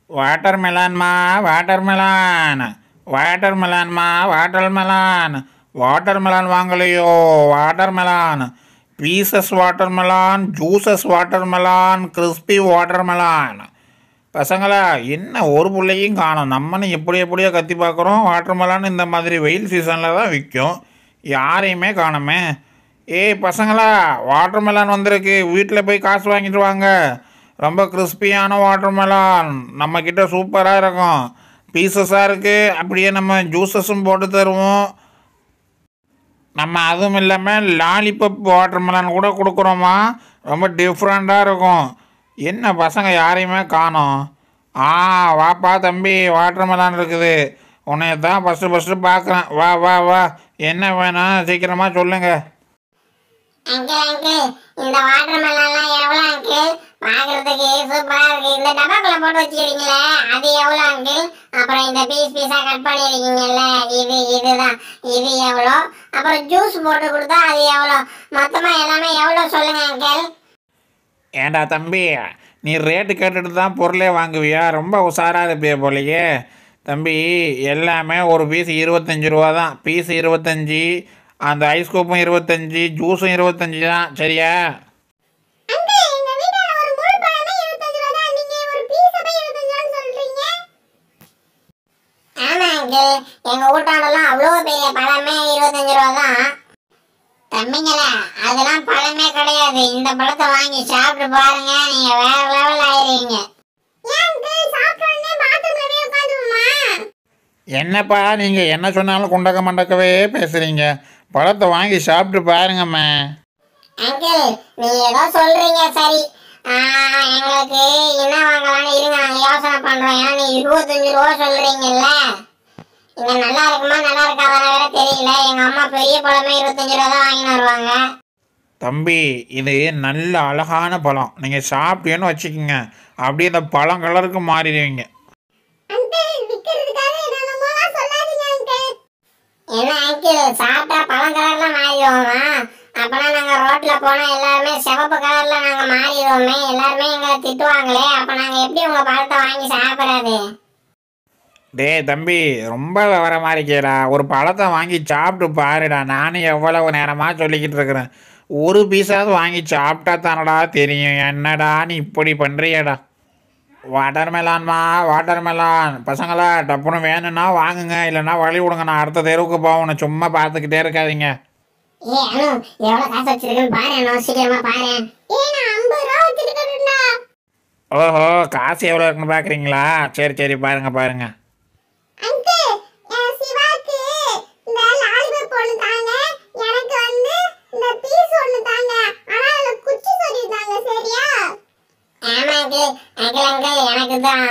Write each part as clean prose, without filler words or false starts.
வாட்டர்மெலான்மா watermelon, வாட்டர்மெலான்மா watermelon, watermelon வாங்கலையோ watermelon, pieces watermelon, juices watermelon, crispy watermelon. பசங்களா என்ன ஒரு பிள்ளையும் காணும், நம்மன்னு எப்படியோ கத்தி பார்க்குறோம். வாட்டர்மெலான் இந்த மாதிரி வெயில் சீசனில் தான் விற்கும், யாரையுமே காணுமே. ஏய் பசங்களா, வாட்டர்மெலான் வந்திருக்கு, வீட்டில் போய் காசு வாங்கிட்டு வாங்க. ரொம்ப கிறிஸ்பியான வாட்டர்மெலான் நம்மக்கிட்ட சூப்பராக இருக்கும், பீசஸாக இருக்குது. அப்படியே நம்ம ஜூஸஸும் போட்டு தருவோம். நம்ம அதுவும் இல்லாமல் லாலிபப் வாட்டர்மெலான் கூட கொடுக்குறோமா, ரொம்ப டிஃப்ரெண்ட்டாக இருக்கும். என்ன பசங்க யாரையுமே காணோம்? வாப்பா தம்பி, வாட்டர்மெலான் இருக்குது, உன்னைய தான் ஃபஸ்ட்டு பார்க்குறேன். வா வா வா, என்ன வேணும் சீக்கிரமாக சொல்லுங்கள். அங்கிள் அங்கிள், இந்த வாட்டர்மெலன்லாம் எவ்வளோ அங்கிள்? பார்க்கறதுக்கு சூப்பராக இருக்கு. இந்த டப்பாக்குள்ள போட்டு வச்சுக்கிறீங்களே அது எவ்வளோ அங்கிள்? அப்புறம் இந்த பீஸாக கட் பண்ணியிருக்கீங்கல்ல இதுதான், இது எவ்வளோ? அப்புறம் ஜூஸ் போட்டு கொடுத்தா அது எவ்வளோ? மொத்தமாக எல்லாமே எவ்வளோ சொல்லுங்க அங்கிள். ஏண்டா தம்பி, நீ ரேட்டு கேட்டுட்டு தான் பொருளே வாங்குவியா? ரொம்ப உஷாராக இருப்பிய போலையே. தம்பி, எல்லாமே ஒரு பீஸ் 25 ரூபா தான். பீஸ் 25, அந்த ஐஸ் கோப்பும் 25, ஜூஸும் 25 தான். சரியா? எங்க வீட்டாண்டெல்லாம் அவ்வளோ பெரிய பழமே 25 ரூபா தான். தம்பிங்களா, அதெல்லாம் பழமே கிடையாது. இந்த பழத்தை வாங்கி சாப்பிட்டு பாருங்க, நீங்க வேற லெவல் ஆயிருவீங்க. என்னப்பா நீங்கள் என்ன சொன்னாலும் குண்டக்க மண்டக்கவே பேசுகிறீங்க. பழத்தை வாங்கி சாப்பிட்டு பாருங்கம்மா. அங்கிள், நீங்க ஏதோ சொல்றீங்க சரி. எங்களுக்கு என்ன வாங்கலாம்னு இருங்க, நாங்கள் யோசனை பண்றோம். ஏன்னா நீ 25 ரூபா சொல்றீங்கல்ல, இங்க நல்லா இருக்குமா நல்லா இருக்காதான வேற தெரியல. எங்க அம்மா பெரிய பழமே 25 ரூபா தான் வாங்கிட்டு வருவாங்க. தம்பி, இது நல்ல அழகான பழம். நீங்கள் சாப்பிட்டேன்னு வச்சுக்கோங்க, அப்படியே இந்த பழம் கலருக்கு மாறிடுவீங்க. என்ன அங்கிள், சாப்பிட்டா பழம் கலர்ல மாறிடுவோமா? அப்பனா நாங்க ரோட்ல போனா எல்லாருமே சிவப்பு கலர்ல நாங்க மாறிடுவோமே, எல்லாருமே எங்களை திட்டுவாங்களே. அப்ப நாங்க எப்படி உங்க பழத்தை வாங்கி சாப்பிட்றது? டேய் தம்பி, ரொம்ப வர மாதிரி கேடா. ஒரு பழத்தை வாங்கி சாப்பிட்டு பாருடா. நானும் எவ்வளவு நேரமாக சொல்லிக்கிட்டு இருக்கிறேன். ஒரு பீஸாவது வாங்கி சாப்பிட்டா தானடா தெரியும். என்னடா நீ இப்படி பண்ணுறியடா? வாட்டர்மெலான்மா வாட்டர்மெலான். பசங்களா, டப்புன்னு வேணும்னா வாங்குங்க, இல்லைன்னா வழி விடுங்க. நான் அடுத்த தெருவுக்கு போகணும், சும்மா பார்த்துக்கிட்டே இருக்காதீங்க. எவ்வளவு காசு வச்சிருக்கேன்னு பாரு, சீக்கிரமா பாரு. நான் 50 ரூபா வச்சிருக்கேன்டா. ஓஹோ, காசு எவ்வளோ இருக்குன்னு பார்க்குறீங்களா? சரி பாருங்க. எனக்கு தான்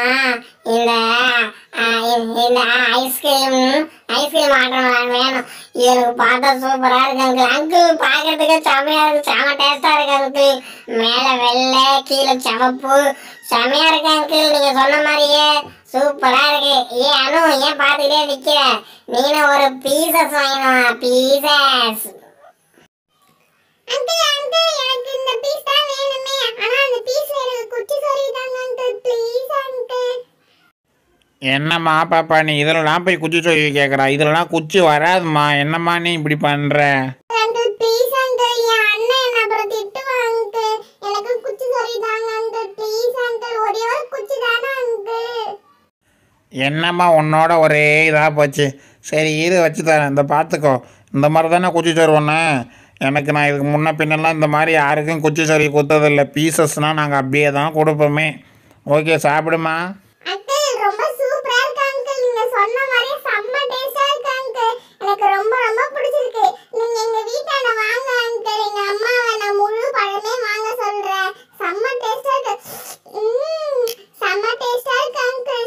இந்த ஐஸ்கிரீம் வாட்டர்மெலன் வேணும். எனக்கு பார்த்தா சூப்பரா இருக்கு அங்கிள். பார்க்கறதுக்கு செமையா இருக்கு, செம டேஸ்டா இருக்கு அங்கிள். மேல வெள்ளை, கீழே சிவப்பு, செமையா இருக்கு அங்கிள். நீங்க சொன்ன மாதிரியே சூப்பரா இருக்கு. அனு, ஏன் பார்த்துக்கிட்டே நிக்கிற? நீனும் ஒரு பீசஸ் வாங்கணும், பீசஸ். எனக்கு இந்த பீஸ் தான் வேணுமே. ஆனா அந்த பீஸ்ல எனக்கு குச்சி சொல்லிட்டாங்க அங்கிள். Please uncle. என்னம்மா பாப்பா, நீ இதெல்லாம் போய் குச்சி சொல்லி கேட்குறா? இதெல்லாம் குச்சி வராதுமா. என்னம்மா நீ இப்படி பண்ணுற? அங்கிள் ப்ளீஸ் அங்கிள், என் அண்ணன் என்ன அப்புறம் திட்டுவான் அங்கிள். எனக்கு குச்சி சொல்லிட்டாங்க அங்கிள். ப்ளீஸ் அங்கிள், ஒரே ஒரு குச்சி தானே அங்கிள். என்னம்மா உன்னோட ஒரே இதாக போச்சு. சரி இரு, வச்சு தரேன். இந்த பார்த்துக்கோ, இந்த மாதிரி தானே குச்சி சொருவோன்னு. எனக்கு நான் இதுக்கு முன்ன பின்னெல்லாம் இந்த மாதிரி யாருக்கும் குச்சி சொறி கொடுத்ததில்லை. பீசஸ்னால் நாங்கள் அப்படியே தான் கொடுப்போமே. ஓகே, சாப்பிடுமா. அங்கிள் ரொம்ப சூப்பரா இருக்கு அங்கிள். நீங்க சொன்ன மாதிரி செம்ம டேஸ்டா இருக்கு அங்கிள். எனக்கு ரொம்ப பிடிச்சிருக்கு. நீங்க எங்க வீட்டாண்ட வாங்க அங்கிள். எங்க அம்மாவை நான் முழு பழமே வாங்க சொல்றேன். செம்ம டேஸ்டா இருக்கு. செம்ம டேஸ்டா இருக்கு அங்கிள்.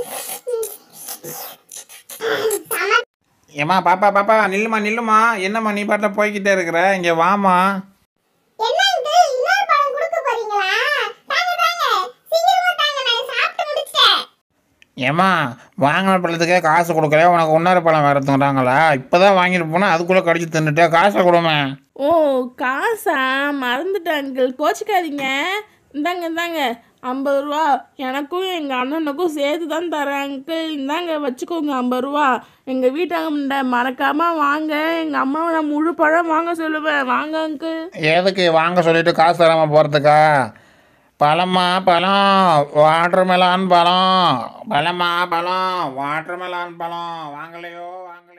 ஏம்மா பாப்பா நில்லுமா. என்னம்மா நீ பாட்டில் போய்கிட்டே இருக்கிற? இங்கே வாமா. என்ன அங்கிள், இன்னொரு பழம் கொடுக்க போறீங்களா? தாங்க சீக்கிரமா தாங்க, நான் சாப்பிட்டு முடிச்சிட்டேன். ஏம்மா, வாங்கின பழத்துக்கே காசு கொடுக்கல, உனக்கு இன்னொரு பழம் வேறு தூங்குறாங்களா? இப்போ தான் வாங்கிட்டு போனால் அதுக்குள்ளே கடிச்சு தின்னுட்டே. காசை கொடுமே. ஓ, காசா? மறந்துட்டேன் அங்கிள், கோச்சிக்காதீங்க. இந்தாங்க 50 ரூபா எனக்கும் எங்கள் அண்ணனுக்கும் சேர்த்து தான் தரேன் அங்கிள். இந்தாங்க வச்சுக்கோங்க 50 ரூபா. எங்கள் வீட்டாண்ட மறக்காமல் வாங்க. எங்கள் அம்மாவை நான் முழு பழம் வாங்க சொல்லுவேன். வாங்க அங்கிள். எதுக்கு வாங்க சொல்லிட்டு காசு தராமல் போகிறதுக்கா? பழமா பழம், வாட்டர் மெலான் பழம், பழமா பழம், வாட்டர் மெலான் பழம் வாங்கலையோ வாங்கலையோ.